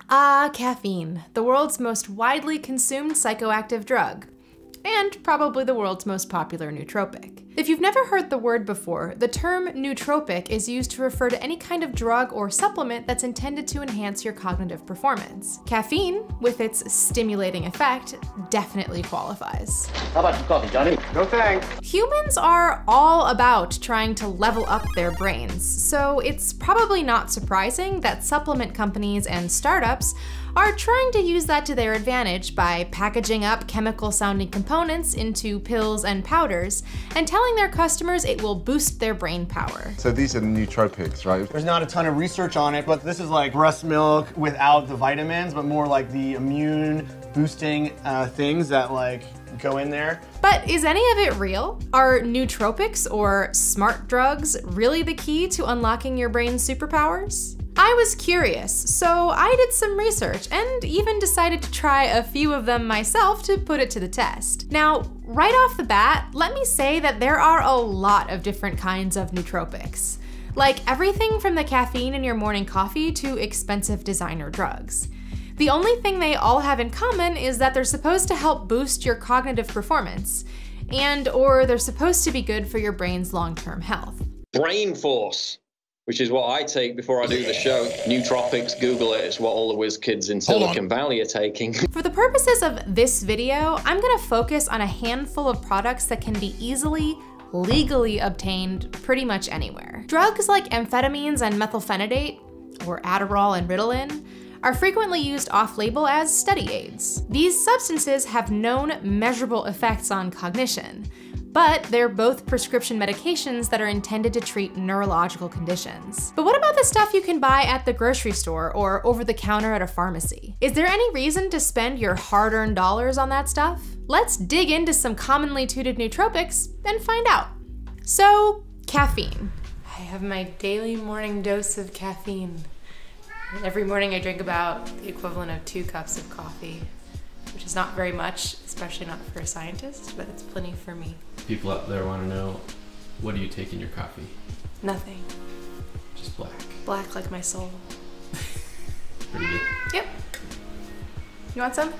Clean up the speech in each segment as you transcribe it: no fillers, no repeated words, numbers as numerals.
Ah, caffeine, the world's most widely consumed psychoactive drug, and probably the world's most popular nootropic. If you've never heard the word before, the term nootropic is used to refer to any kind of drug or supplement that's intended to enhance your cognitive performance. Caffeine, with its stimulating effect, definitely qualifies. How about some coffee, Johnny? No thanks. Humans are all about trying to level up their brains, so it's probably not surprising that supplement companies and startups are trying to use that to their advantage by packaging up chemical-sounding components into pills and powders and telling their customers it will boost their brain power. So these are the nootropics, right? There's not a ton of research on it, but this is like breast milk without the vitamins, but more like the immune boosting things that like go in there. But is any of it real? Are nootropics or smart drugs really the key to unlocking your brain's superpowers? I was curious, so I did some research and even decided to try a few of them myself to put it to the test. Now, right off the bat, let me say that there are a lot of different kinds of nootropics. Like everything from the caffeine in your morning coffee to expensive designer drugs. The only thing they all have in common is that they're supposed to help boost your cognitive performance, or they're supposed to be good for your brain's long-term health. Brain Force, which is what I take before I do the show. Nootropics, Google it, it's what all the whiz kids in Silicon Valley are taking. For the purposes of this video, I'm gonna focus on a handful of products that can be easily, legally obtained pretty much anywhere. Drugs like amphetamines and methylphenidate, or Adderall and Ritalin, are frequently used off-label as study aids. These substances have known measurable effects on cognition, but they're both prescription medications that are intended to treat neurological conditions. But what about the stuff you can buy at the grocery store or over the counter at a pharmacy? Is there any reason to spend your hard-earned dollars on that stuff? Let's dig into some commonly touted nootropics and find out. So, caffeine. I have my daily morning dose of caffeine. Every morning I drink about the equivalent of 2 cups of coffee, which is not very much, especially not for a scientist, but it's plenty for me. People out there want to know, what do you take in your coffee? Nothing. Just black. Black like my soul. Pretty good. Yep. You want some?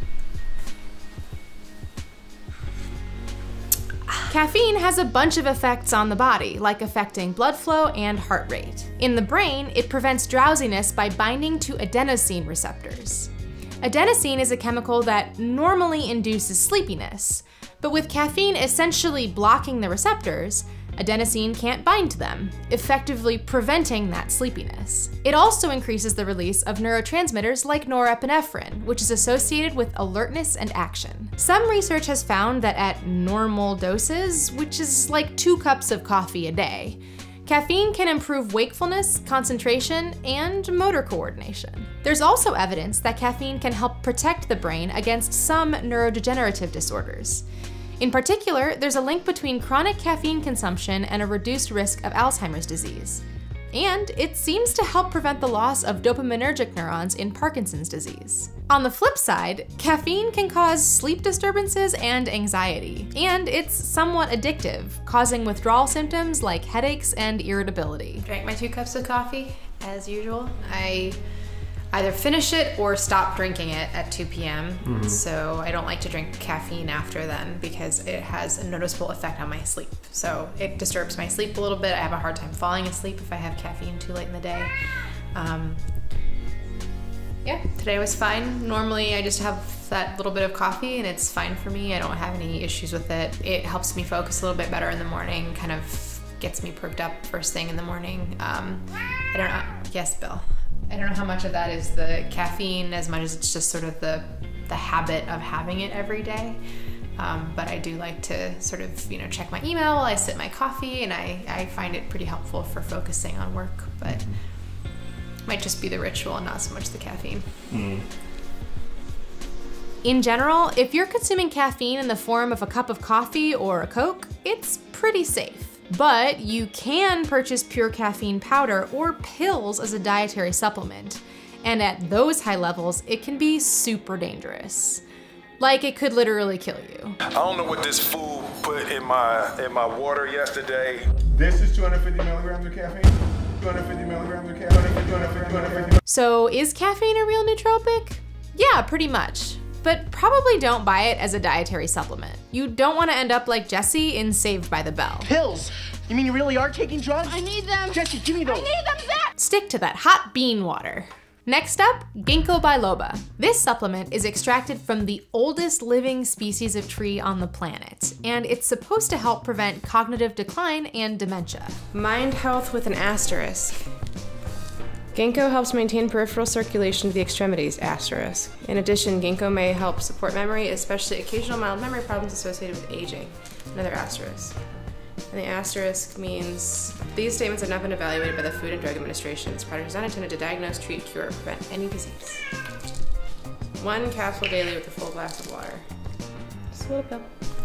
Caffeine has a bunch of effects on the body, like affecting blood flow and heart rate. In the brain, it prevents drowsiness by binding to adenosine receptors. Adenosine is a chemical that normally induces sleepiness, but with caffeine essentially blocking the receptors, adenosine can't bind to them, effectively preventing that sleepiness. It also increases the release of neurotransmitters like norepinephrine, which is associated with alertness and action. Some research has found that at normal doses, which is like 2 cups of coffee a day, caffeine can improve wakefulness, concentration, and motor coordination. There's also evidence that caffeine can help protect the brain against some neurodegenerative disorders. In particular, there's a link between chronic caffeine consumption and a reduced risk of Alzheimer's disease. And it seems to help prevent the loss of dopaminergic neurons in Parkinson's disease. On the flip side, caffeine can cause sleep disturbances and anxiety, and it's somewhat addictive, causing withdrawal symptoms like headaches and irritability. Drank my 2 cups of coffee, as usual. I either finish it or stop drinking it at 2 p.m. So I don't like to drink caffeine after then because it has a noticeable effect on my sleep. So it disturbs my sleep a little bit. I have a hard time falling asleep if I have caffeine too late in the day. Yeah, today was fine. Normally I just have that little bit of coffee and it's fine for me. I don't have any issues with it. It helps me focus a little bit better in the morning, kind of gets me perked up first thing in the morning. I don't know, yes, Bill. I don't know how much of that is the caffeine as much as it's just sort of the habit of having it every day. But I do like to sort of, check my email while I sip my coffee, and I find it pretty helpful for focusing on work, but it might just be the ritual and not so much the caffeine. In general, if you're consuming caffeine in the form of a cup of coffee or a Coke, it's pretty safe. But you can purchase pure caffeine powder or pills as a dietary supplement. And at those high levels, it can be super dangerous. Like, it could literally kill you. I don't know what this fool put in my water yesterday. This is 250 milligrams of caffeine? 250 milligrams of caffeine. So is caffeine a real nootropic? Yeah, pretty much. But probably don't buy it as a dietary supplement. You don't want to end up like Jesse in Saved by the Bell. Pills? You mean you really are taking drugs? I need them. Jesse, give me those. I need them, Zach. Stick to that hot bean water. Next up, ginkgo biloba. This supplement is extracted from the oldest living species of tree on the planet, and it's supposed to help prevent cognitive decline and dementia. Mind health with an asterisk. Ginkgo helps maintain peripheral circulation to the extremities, asterisk. In addition, ginkgo may help support memory, especially occasional mild memory problems associated with aging, another asterisk. And the asterisk means these statements have not been evaluated by the Food and Drug Administration. This product is not intended to diagnose, treat, cure, or prevent any disease. 1 capsule daily with a full glass of water. Just a little pill.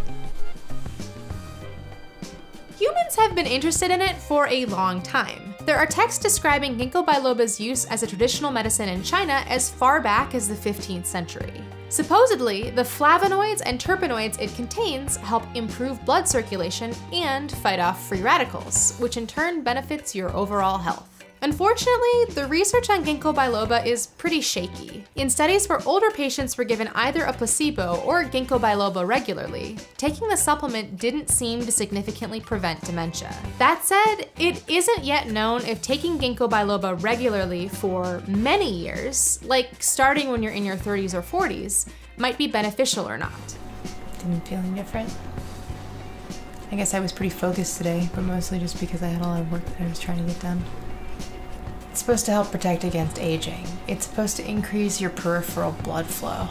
Humans have been interested in it for a long time. There are texts describing ginkgo biloba's use as a traditional medicine in China as far back as the 15th century. Supposedly, the flavonoids and terpenoids it contains help improve blood circulation and fight off free radicals, which in turn benefits your overall health. Unfortunately, the research on ginkgo biloba is pretty shaky. In studies where older patients were given either a placebo or ginkgo biloba regularly, taking the supplement didn't seem to significantly prevent dementia. That said, it isn't yet known if taking ginkgo biloba regularly for many years, like starting when you're in your 30s or 40s, might be beneficial or not. Didn't feel any different. I guess I was pretty focused today, but mostly just because I had a lot of work that I was trying to get done. It's supposed to help protect against aging. It's supposed to increase your peripheral blood flow.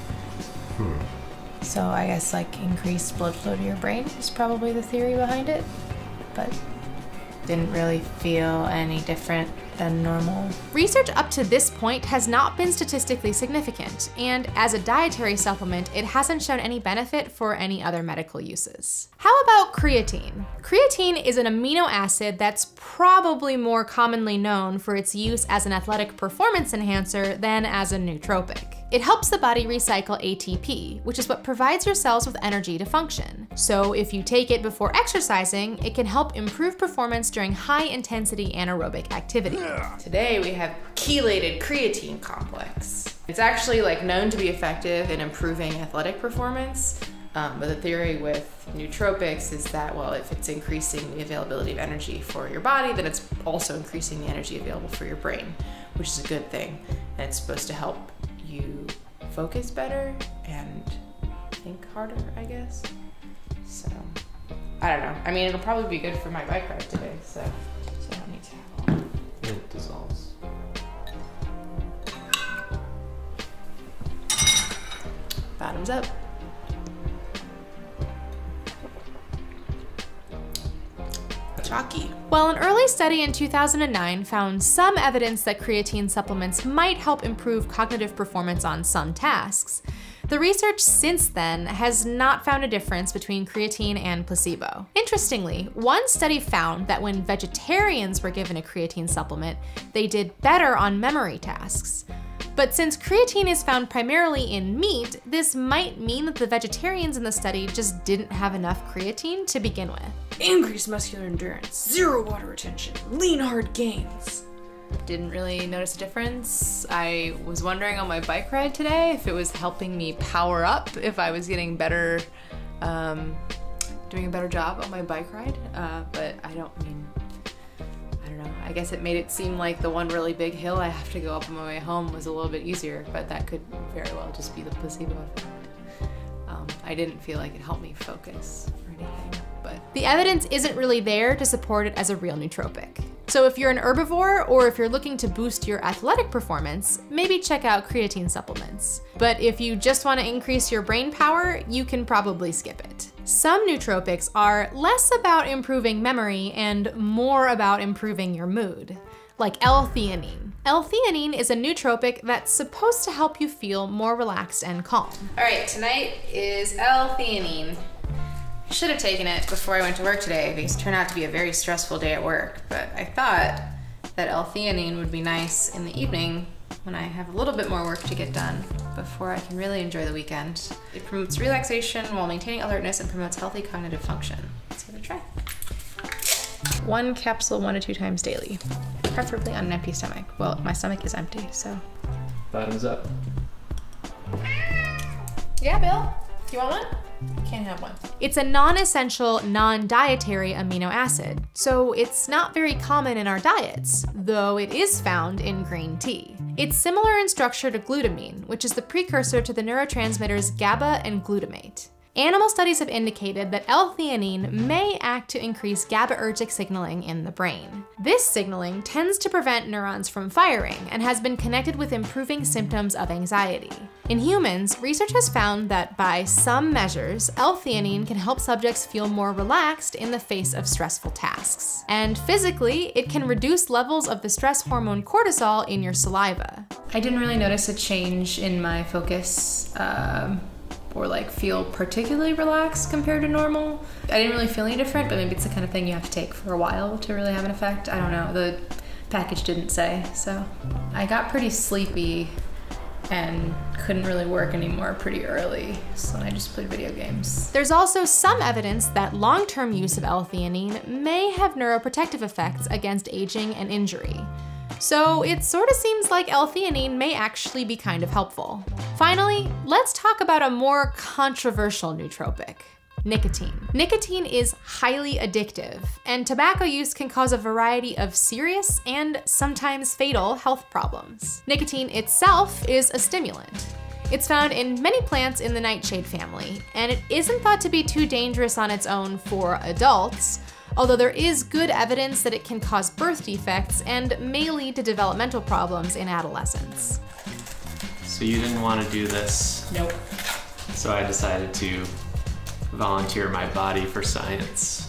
So I guess like increased blood flow to your brain is probably the theory behind it, but didn't really feel any different than normal. Research up to this point has not been statistically significant, and as a dietary supplement, it hasn't shown any benefit for any other medical uses. How about creatine? Creatine is an amino acid that's probably more commonly known for its use as an athletic performance enhancer than as a nootropic. It helps the body recycle ATP, which is what provides your cells with energy to function. So if you take it before exercising, it can help improve performance during high-intensity anaerobic activity. Today we have chelated creatine complex. It's actually like known to be effective in improving athletic performance, but the theory with nootropics is that, well, if it's increasing the availability of energy for your body, then it's also increasing the energy available for your brain, which is a good thing. And it's supposed to help you focus better and think harder, I guess. So, I don't know. I mean, it'll probably be good for my bike ride today, so I don't need to have all. It dissolves. Bottoms up. Chalky. Well, an early study in 2009 found some evidence that creatine supplements might help improve cognitive performance on some tasks. The research since then has not found a difference between creatine and placebo. Interestingly, one study found that when vegetarians were given a creatine supplement, they did better on memory tasks. But since creatine is found primarily in meat, this might mean that the vegetarians in the study just didn't have enough creatine to begin with. Increased muscular endurance, 0 water retention, lean hard gains. Didn't really notice a difference. I was wondering on my bike ride today if it was helping me power up, if I was getting better, doing a better job on my bike ride, but I don't know. I guess it made it seem like the one really big hill I have to go up on my way home was a little bit easier, but that could very well just be the placebo effect. I didn't feel like it helped me focus or anything, but the evidence isn't really there to support it as a real nootropic. So if you're an herbivore or if you're looking to boost your athletic performance, maybe check out creatine supplements. But if you just want to increase your brain power, you can probably skip it. Some nootropics are less about improving memory and more about improving your mood, like L-theanine. L-theanine is a nootropic that's supposed to help you feel more relaxed and calm. All right, tonight is L-theanine. I should have taken it before I went to work today because it turned out to be a very stressful day at work, but I thought that L-theanine would be nice in the evening when I have a little bit more work to get done before I can really enjoy the weekend. It promotes relaxation while maintaining alertness and promotes healthy cognitive function. Let's give it a try. 1 capsule 1 to 2 times daily. preferably on an empty stomach. Well, my stomach is empty, so. Bottoms up. Yeah, Bill? You want one? Can't have one. It's a non-essential, non-dietary amino acid, so it's not very common in our diets, though it is found in green tea. It's similar in structure to glutamine, which is the precursor to the neurotransmitters GABA and glutamate. Animal studies have indicated that L-theanine may act to increase GABAergic signaling in the brain. This signaling tends to prevent neurons from firing and has been connected with improving symptoms of anxiety. In humans, research has found that by some measures, L-theanine can help subjects feel more relaxed in the face of stressful tasks. And physically, it can reduce levels of the stress hormone cortisol in your saliva. I didn't really notice a change in my focus or like feel particularly relaxed compared to normal. I didn't really feel any different, but maybe it's the kind of thing you have to take for a while to really have an effect. I don't know, the package didn't say, so. I got pretty sleepy and couldn't really work anymore pretty early, so I just played video games. There's also some evidence that long-term use of L-theanine may have neuroprotective effects against aging and injury. So it sort of seems like L-theanine may actually be kind of helpful. Finally, let's talk about a more controversial nootropic: nicotine. Nicotine is highly addictive, and tobacco use can cause a variety of serious and sometimes fatal health problems. Nicotine itself is a stimulant. It's found in many plants in the nightshade family, and it isn't thought to be too dangerous on its own for adults, although there is good evidence that it can cause birth defects and may lead to developmental problems in adolescence. So you didn't want to do this? Nope. So I decided to volunteer my body for science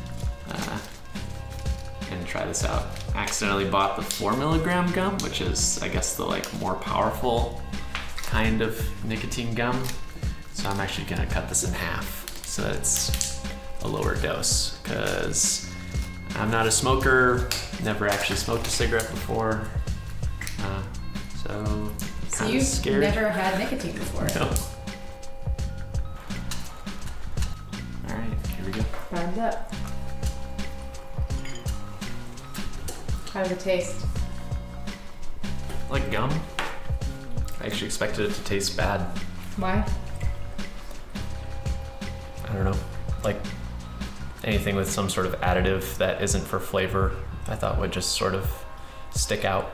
and try this out. I accidentally bought the 4 milligram gum, which is, I guess, the more powerful kind of nicotine gum. So I'm actually gonna cut this in half so that it's a lower dose, because I'm not a smoker, never actually smoked a cigarette before, so kind of scared. Never had nicotine before? No. All right, here we go. Bottoms up. How does it taste? Like gum. I actually expected it to taste bad. Why? I don't know, like anything with some sort of additive that isn't for flavor, I thought would just sort of stick out.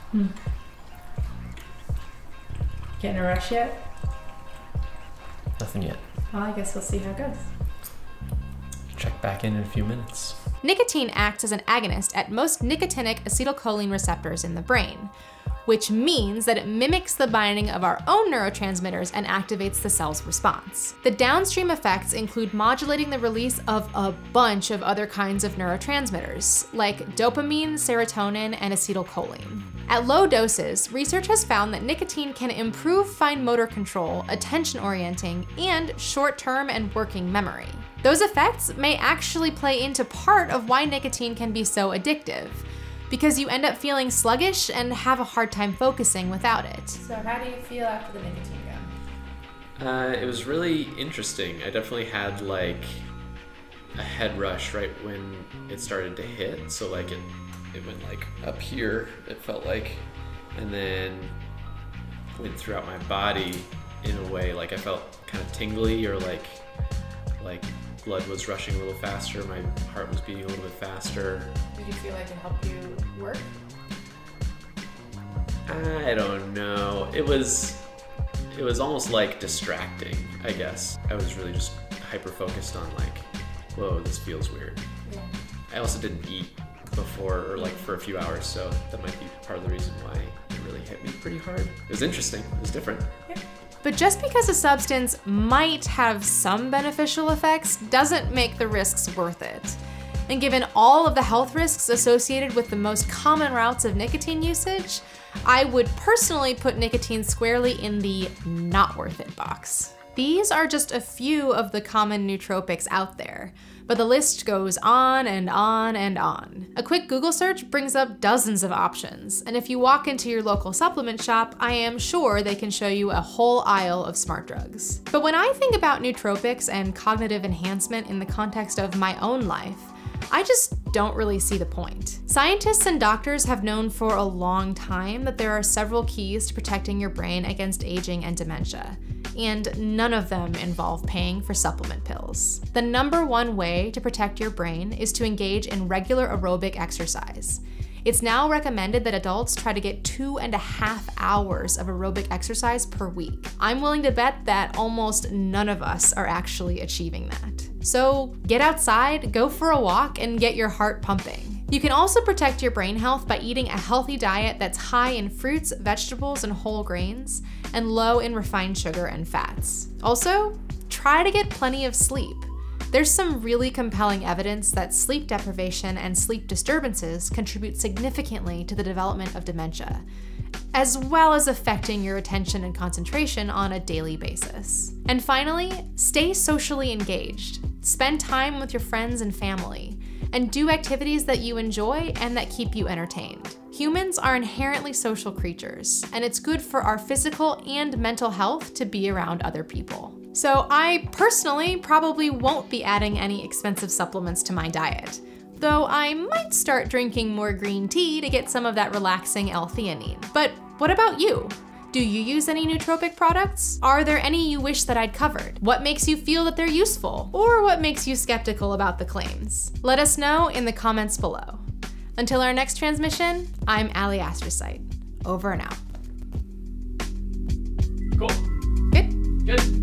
Getting a rush yet? Nothing yet. Well, I guess we'll see how it goes. Check back in a few minutes. Nicotine acts as an agonist at most nicotinic acetylcholine receptors in the brain, which means that it mimics the binding of our own neurotransmitters and activates the cell's response. The downstream effects include modulating the release of a bunch of other kinds of neurotransmitters, like dopamine, serotonin, and acetylcholine. At low doses, research has found that nicotine can improve fine motor control, attention orienting, and short-term and working memory. Those effects may actually play into part of why nicotine can be so addictive, because you end up feeling sluggish and have a hard time focusing without it. So how do you feel after the nicotine gum? It was really interesting. I definitely had like a head rush right when it started to hit. So like it went like up here, it felt like, and then went throughout my body in a way, like I felt kind of tingly, or like blood was rushing a little faster, my heart was beating a little bit faster. Did you feel like it helped you work? I don't know. It was almost like distracting, I guess. I was really just hyper-focused on like, whoa, this feels weird. Yeah. I also didn't eat before, or like for a few hours, so that might be part of the reason why it really hit me pretty hard. It was interesting, it was different. Yeah. But just because a substance might have some beneficial effects doesn't make the risks worth it. And given all of the health risks associated with the most common routes of nicotine usage, I would personally put nicotine squarely in the not worth it box. These are just a few of the common nootropics out there, but the list goes on and on and on. A quick Google search brings up dozens of options, and if you walk into your local supplement shop, I am sure they can show you a whole aisle of smart drugs. But when I think about nootropics and cognitive enhancement in the context of my own life, I just don't really see the point. Scientists and doctors have known for a long time that there are several keys to protecting your brain against aging and dementia, and none of them involve paying for supplement pills. The number one way to protect your brain is to engage in regular aerobic exercise. It's now recommended that adults try to get 2.5 hours of aerobic exercise per week. I'm willing to bet that almost none of us are actually achieving that. So get outside, go for a walk, and get your heart pumping. You can also protect your brain health by eating a healthy diet that's high in fruits, vegetables, and whole grains, and low in refined sugar and fats. Also, try to get plenty of sleep. There's some really compelling evidence that sleep deprivation and sleep disturbances contribute significantly to the development of dementia, as well as affecting your attention and concentration on a daily basis. And finally, stay socially engaged. Spend time with your friends and family, and do activities that you enjoy and that keep you entertained. Humans are inherently social creatures, and it's good for our physical and mental health to be around other people. So I personally probably won't be adding any expensive supplements to my diet, though I might start drinking more green tea to get some of that relaxing L-theanine. But what about you? Do you use any nootropic products? Are there any you wish that I'd covered? What makes you feel that they're useful? Or what makes you skeptical about the claims? Let us know in the comments below. Until our next transmission, I'm Ali Astrocyte. Over and out. Cool. Good? Good.